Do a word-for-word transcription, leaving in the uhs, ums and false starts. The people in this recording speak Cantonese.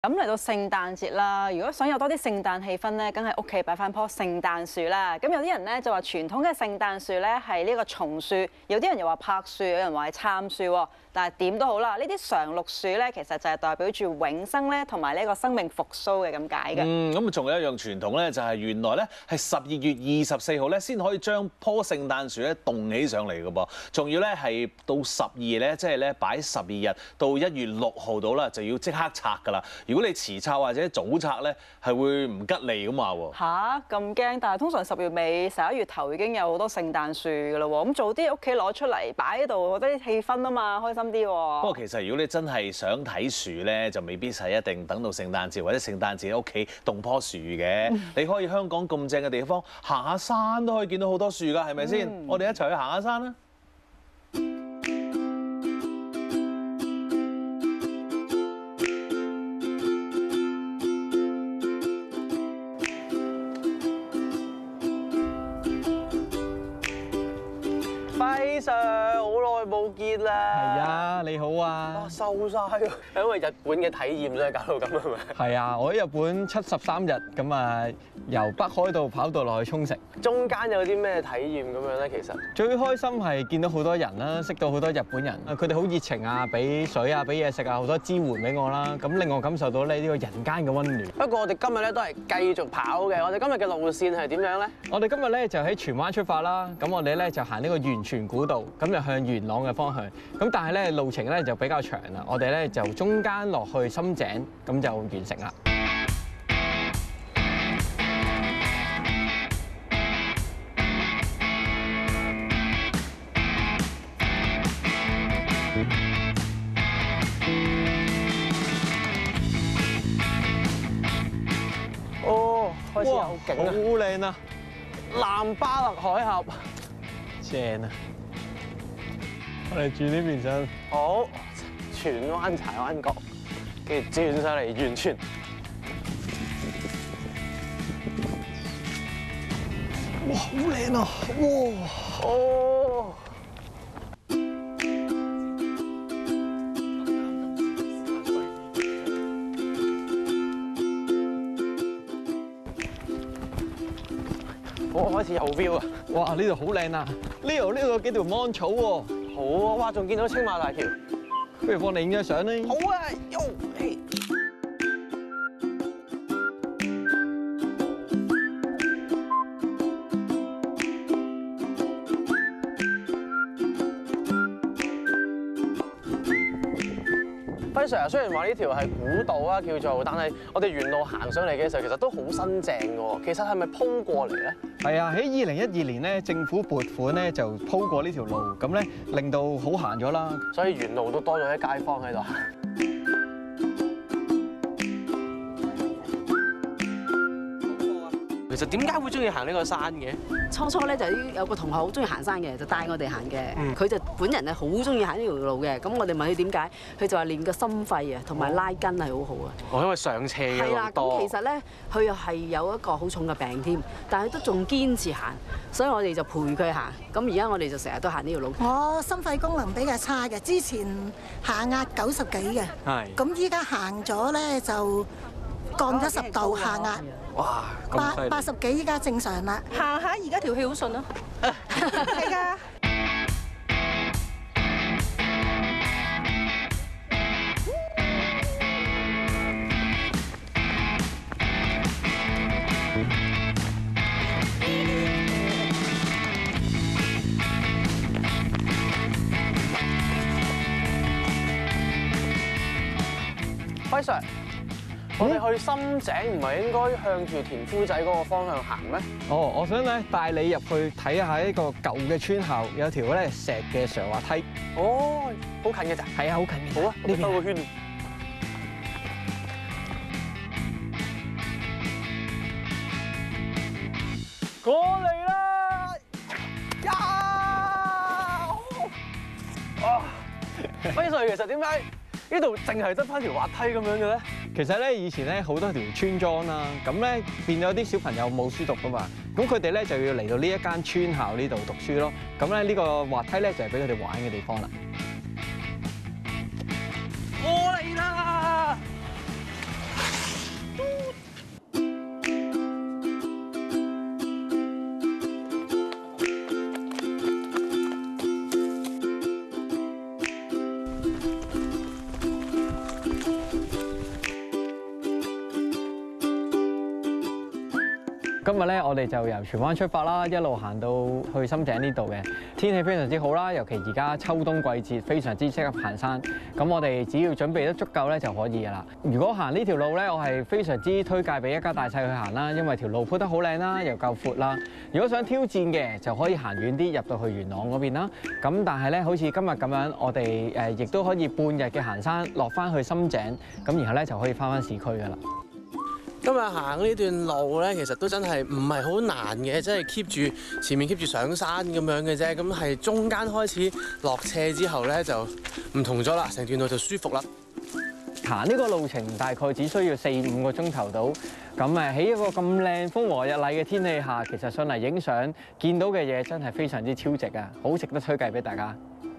咁嚟到聖誕節啦，如果想有多啲聖誕氣氛咧，梗係屋企擺翻棵聖誕樹啦。咁有啲人咧就話傳統嘅聖誕樹咧係呢個松樹，有啲人又話柏樹，有人話係杉樹喎。但係點都好啦，呢啲常綠樹咧其實就係代表住永生咧，同埋呢個生命復甦嘅咁解嘅。 嗯，咁仲有一樣傳統咧，就係原來咧係十二月二十四號咧先可以將棵聖誕樹咧動起上嚟嘅噃，仲要咧係到十二咧，即係咧擺十二日到一月六號到啦，就要即刻拆㗎啦。如果你遲拆或者早拆咧，係會唔吉利咁話喎。 吓？咁驚？但係通常十月尾、十一月頭已經有好多聖誕樹㗎啦喎，咁早啲屋企攞出嚟擺喺度，覺得啲氣氛啊嘛，開心啲喎。 不過其實如果你真係想睇樹咧，就未必係一定等到聖誕節或者聖誕節喺屋企種棵樹嘅。你可以香港咁正嘅地方行下山都可以見到好多樹㗎，係咪先？嗯、我哋一齊去行下山啦！ 輝 Sir， 好耐冇見啦！ 係啊，你好啊！ 哇，瘦晒喎，係因為日本嘅體驗啫，搞到咁係咪？ 係啊，我喺日本七十三日，咁啊由北海道跑到落去沖繩。 中間有啲咩體驗咁樣咧？其實最開心係見到好多人啦，識到好多日本人，佢哋好熱情啊，俾水啊，俾嘢食啊，好多支援俾我啦。咁令我感受到咧呢個人間嘅溫暖。 不過我哋今日咧都係繼續跑嘅。我哋今日嘅路線係點樣咧？ 我哋今日咧就喺荃灣出發啦。咁我哋咧就行呢個源泉古道，咁就向元朗嘅方向。咁但係咧路程咧就比較長啦。我哋咧就中間落去深井，咁就完成啦。 哦，開始哇， 好勁啊！ 好靚啊！ 南巴勒海峽， 正啊！我哋轉呢邊先。 好，荃灣柴灣角，跟住轉上嚟源泉。 哇，好靚啊！哇！ 哦。我開始有 view 啊！ 哇，呢度好靚啊！呢度呢度有幾條芒草喎。 好啊！哇，仲見到青馬大橋。 不如幫你影張相啦。 好啊！喲，嘿。輝 Sir 啊，雖然話呢條係古道啊，叫做，但係我哋沿路行上嚟嘅時候，其實都好新淨嘅喎。其實係咪鋪過嚟咧？ 係啊，喺二零一二年咧，政府撥款咧就鋪過呢條路，咁咧令到好行咗啦。 所以沿路都多咗啲街坊喺度行。其實點解會中意行呢個山嘅？ 初初咧就有個同學好中意行山嘅，就帶我哋行嘅。佢、 嗯、 就本人係好中意行呢條路嘅。咁我哋問佢點解，佢就話練個心肺啊，同埋拉筋係好好啊。 哦，因為上斜嘅係啦，咁其實咧，佢又係有一個好重嘅病添，但係佢都仲堅持行，所以我哋就陪佢行。咁而家我哋就成日都行呢條路。 我心肺功能比較差嘅，之前下壓九十幾嘅， 係。 咁依家行咗咧就降咗十度下壓。 哇！ 八八十幾依家正常啦， 行下而家條氣好順咯，係㗎。 輝 Sir。我哋去深井唔係應該向住田夫仔嗰個方向行咩？ 哦，我想咧帶你入去睇下呢個舊嘅村校，有條咧石嘅上滑梯。 哦，好近嘅咋？ 係啊，好近嘅。 好啊，呢邊兜個圈。過嚟啦！呀！啊！輝 Sir，其實點解呢度淨係得翻條滑梯咁樣嘅咧？ 其實咧，以前咧好多條村莊啦，咁咧變咗啲小朋友冇書讀噶嘛，咁佢哋咧就要嚟到呢一間村校呢度讀書咯。咁咧呢個滑梯咧就係俾佢哋玩嘅地方啦。 我嚟啦！ 今日咧，我哋就由荃灣出發啦，一路行到去深井呢度嘅。天氣非常之好啦，尤其而家秋冬季節，非常之適合行山。咁我哋只要準備得足夠咧就可以㗎啦。如果行呢條路咧，我係非常之推介俾一家大細去行啦，因為條路鋪得好靚啦，又夠闊啦。如果想挑戰嘅，就可以行遠啲入到去元朗嗰邊啦。咁但係咧，好似今日咁樣，我哋誒亦都可以半日嘅行山，落翻去深井，咁然後咧就可以翻返市區㗎啦。 今日行呢段路咧，其實都真係唔係好難嘅，即係 keep 住前面 keep 住上山咁樣嘅啫。咁係中間開始落斜之後咧，就唔同咗啦，成段路就舒服啦。 行呢個路程大概只需要四五個鐘頭到，咁誒喺一個咁靚風和日麗嘅天氣下，其實上嚟影相見到嘅嘢真係非常之超值啊！好值得推介俾大家。